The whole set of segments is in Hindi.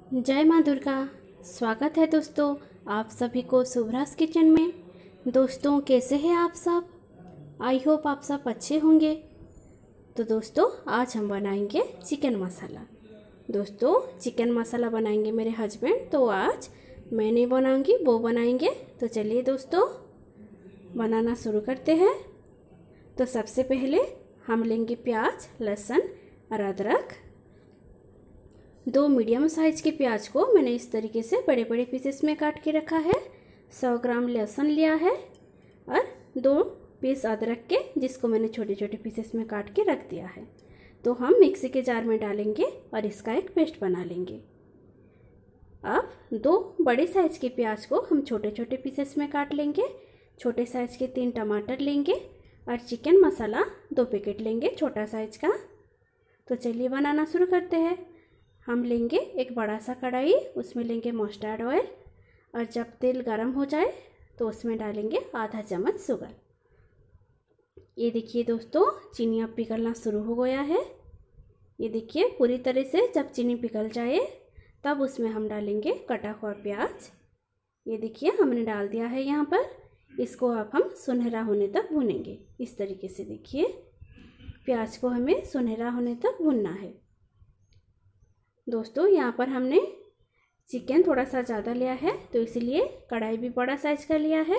जय माँ दुर्गा। स्वागत है दोस्तों आप सभी को शुभ्रास किचन में। दोस्तों कैसे हैं आप सब? आई होप आप सब अच्छे होंगे। तो दोस्तों आज हम बनाएंगे चिकन मसाला। दोस्तों चिकन मसाला बनाएंगे मेरे हस्बैंड, तो आज मैं नहीं बनाऊंगी, वो बनाएंगे। तो चलिए दोस्तों बनाना शुरू करते हैं। तो सबसे पहले हम लेंगे प्याज, लहसुन और अदरक। 2 मीडियम साइज के प्याज को मैंने इस तरीके से बड़े बड़े पीसेस में काट के रखा है। 100 ग्राम लहसुन लिया है और 2 पीस अदरक के, जिसको मैंने छोटे छोटे पीसेस में काट के रख दिया है। तो हम मिक्सी के जार में डालेंगे और इसका एक पेस्ट बना लेंगे। अब 2 बड़े साइज के प्याज को हम छोटे छोटे पीसेस में काट लेंगे। छोटे साइज के 3 टमाटर लेंगे और चिकन मसाला 2 पैकेट लेंगे छोटा साइज का। तो चलिए बनाना शुरू करते हैं। हम लेंगे एक बड़ा सा कढ़ाई, उसमें लेंगे मस्टर्ड ऑयल और जब तेल गरम हो जाए तो उसमें डालेंगे आधा चम्मच शुगर। ये देखिए दोस्तों चीनी अब पिघलना शुरू हो गया है। ये देखिए पूरी तरह से जब चीनी पिघल जाए तब उसमें हम डालेंगे कटा हुआ प्याज। ये देखिए हमने डाल दिया है यहाँ पर। इसको अब हम सुनहरा होने तक भूनेंगे। इस तरीके से देखिए प्याज को हमें सुनहरा होने तक भूनना है। दोस्तों यहाँ पर हमने चिकन थोड़ा सा ज़्यादा लिया है तो इसलिए कढ़ाई भी बड़ा साइज का लिया है।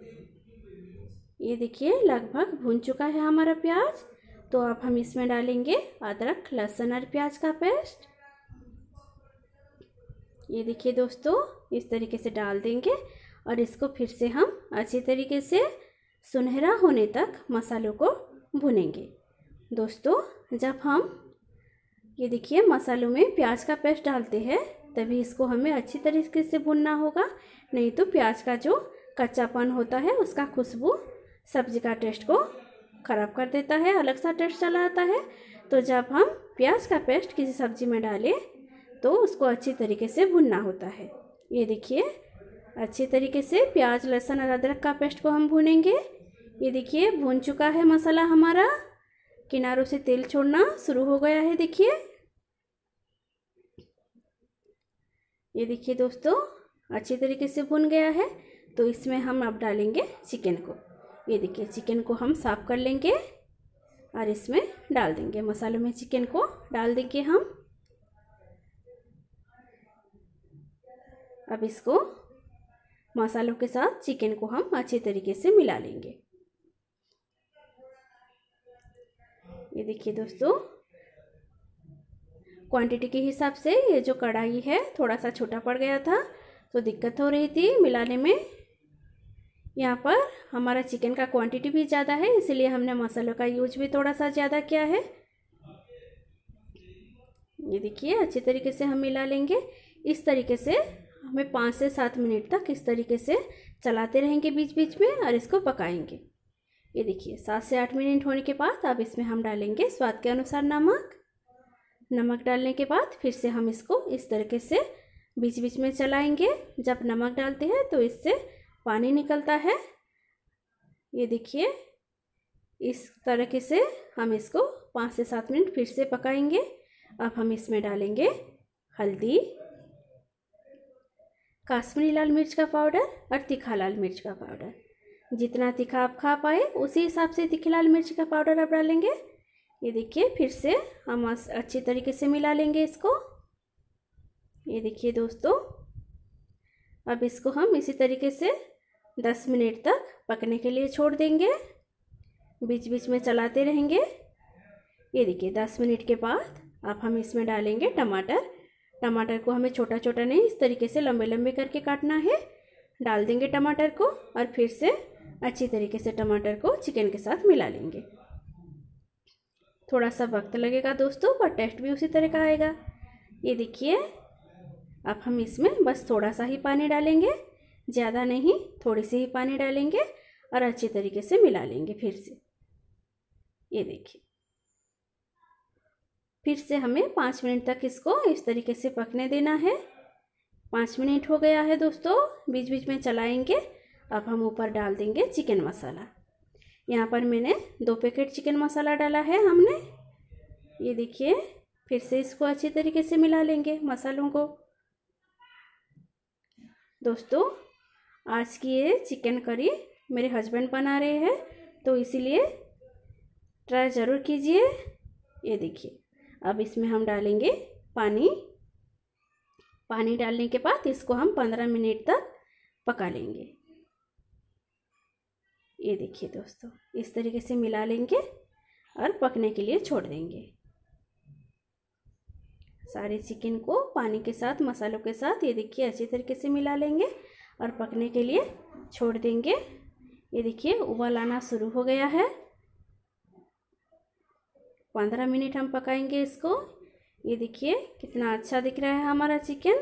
ये देखिए लगभग भून चुका है हमारा प्याज। तो अब हम इसमें डालेंगे अदरक, लहसुन और प्याज का पेस्ट। ये देखिए दोस्तों इस तरीके से डाल देंगे और इसको फिर से हम अच्छी तरीके से सुनहरा होने तक मसालों को भूनेंगे। दोस्तों जब हम ये देखिए मसालों में प्याज का पेस्ट डालते हैं तभी इसको हमें अच्छी तरीके से भूनना होगा, नहीं तो प्याज का जो कच्चापन होता है उसका खुशबू सब्जी का टेस्ट को ख़राब कर देता है, अलग सा टेस्ट चला आता है। तो जब हम प्याज का पेस्ट किसी सब्जी में डालें तो उसको अच्छी तरीके से भूनना होता है। ये देखिए अच्छी तरीके से प्याज, लहसुन और अदरक का पेस्ट को हम भूनेंगे। ये देखिए भून चुका है मसाला हमारा, किनारों से तेल छोड़ना शुरू हो गया है। देखिए ये देखिए दोस्तों अच्छी तरीके से भुन गया है। तो इसमें हम अब डालेंगे चिकन को। ये देखिए चिकन को हम साफ कर लेंगे और इसमें डाल देंगे। मसालों में चिकन को डाल देंगे हम। अब इसको मसालों के साथ चिकन को हम अच्छी तरीके से मिला लेंगे। ये देखिए दोस्तों क्वांटिटी के हिसाब से ये जो कढ़ाई है थोड़ा सा छोटा पड़ गया था तो दिक्कत हो रही थी मिलाने में। यहाँ पर हमारा चिकन का क्वांटिटी भी ज़्यादा है इसलिए हमने मसालों का यूज भी थोड़ा सा ज़्यादा किया है। ये देखिए अच्छी तरीके से हम मिला लेंगे। इस तरीके से हमें 5 से 7 मिनट तक इस तरीके से चलाते रहेंगे बीच बीच में और इसको पकाएंगे। ये देखिए 7 से 8 मिनट होने के बाद अब इसमें हम डालेंगे स्वाद के अनुसार नमक। नमक डालने के बाद फिर से हम इसको इस तरीके से बीच बीच में चलाएंगे। जब नमक डालते हैं तो इससे पानी निकलता है। ये देखिए इस तरीके से हम इसको 5 से 7 मिनट फिर से पकाएंगे। अब हम इसमें डालेंगे हल्दी, काश्मीरी लाल मिर्च का पाउडर और तीखा लाल मिर्च का पाउडर। जितना तीखा आप खा पाए उसी हिसाब से तीखी लाल मिर्च का पाउडर आप डालेंगे। ये देखिए फिर से हम अच्छी तरीके से मिला लेंगे इसको। ये देखिए दोस्तों अब इसको हम इसी तरीके से 10 मिनट तक पकने के लिए छोड़ देंगे, बीच बीच में चलाते रहेंगे। ये देखिए 10 मिनट के बाद अब हम इसमें डालेंगे टमाटर। टमाटर को हमें छोटा छोटा नहीं इस तरीके से लंबे लंबे करके काटना है। डाल देंगे टमाटर को और फिर से अच्छी तरीके से टमाटर को चिकन के साथ मिला लेंगे। थोड़ा सा वक्त लगेगा दोस्तों पर टेस्ट भी उसी तरह का आएगा। ये देखिए अब हम इसमें बस थोड़ा सा ही पानी डालेंगे, ज़्यादा नहीं, थोड़ी सी ही पानी डालेंगे और अच्छी तरीके से मिला लेंगे फिर से। ये देखिए फिर से हमें 5 मिनट तक इसको इस तरीके से पकने देना है। 5 मिनट हो गया है दोस्तों, बीच बीच में चलाएंगे। अब हम ऊपर डाल देंगे चिकन मसाला। यहाँ पर मैंने 2 पैकेट चिकन मसाला डाला है हमने। ये देखिए फिर से इसको अच्छी तरीके से मिला लेंगे मसालों को। दोस्तों आज की ये चिकन करी मेरे हस्बैंड बना रहे हैं, तो इसीलिए ट्राई ज़रूर कीजिए। ये देखिए, अब इसमें हम डालेंगे पानी। पानी डालने के बाद इसको हम 15 मिनट तक पका लेंगे। ये देखिए दोस्तों, इस तरीके से मिला लेंगे और पकने के लिए छोड़ देंगे। सारे चिकन को पानी के साथ, मसालों के साथ ये देखिए अच्छी तरीके से मिला लेंगे और पकने के लिए छोड़ देंगे। ये देखिए उबाल आना शुरू हो गया है। 15 मिनट हम पकाएंगे इसको। ये देखिए कितना अच्छा दिख रहा है हमारा चिकन।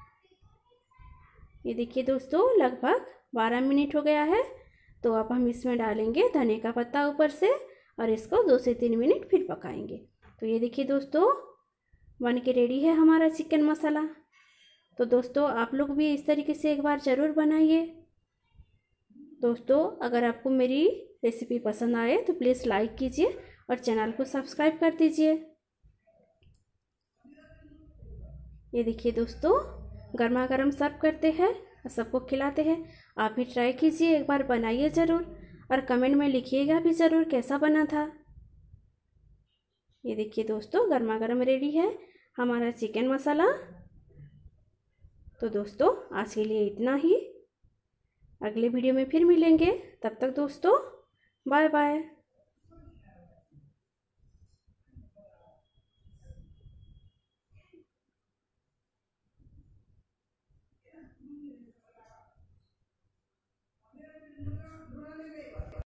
ये देखिए दोस्तों लगभग 12 मिनट हो गया है। तो अब हम इसमें डालेंगे धनिया का पत्ता ऊपर से और इसको 2 से 3 मिनट फिर पकाएंगे। तो ये देखिए दोस्तों बन के रेडी है हमारा चिकन मसाला। तो दोस्तों आप लोग भी इस तरीके से एक बार ज़रूर बनाइए। दोस्तों अगर आपको मेरी रेसिपी पसंद आए तो प्लीज़ लाइक कीजिए और चैनल को सब्सक्राइब कर दीजिए। ये देखिए दोस्तों गर्मा गर्म सर्व करते हैं और सबको खिलाते हैं। आप भी ट्राई कीजिए, एक बार बनाइए ज़रूर और कमेंट में लिखिएगा भी ज़रूर कैसा बना था। ये देखिए दोस्तों गर्मा गर्म रेडी है हमारा चिकन मसाला। तो दोस्तों आज के लिए इतना ही। अगले वीडियो में फिर मिलेंगे, तब तक दोस्तों बाय बाय।